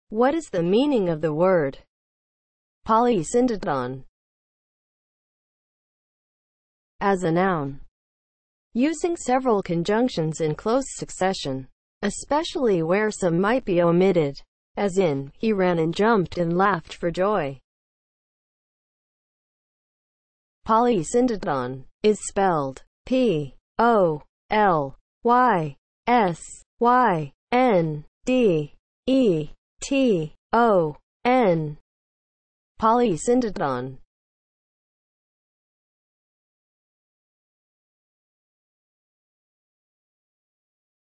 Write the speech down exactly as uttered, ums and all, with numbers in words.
What is the meaning of the word polysyndeton? As a noun, using several conjunctions in close succession, especially where some might be omitted, as in, he ran and jumped and laughed for joy. Polysyndeton is spelled P O L Y S Y N D E T O N. Polysyndeton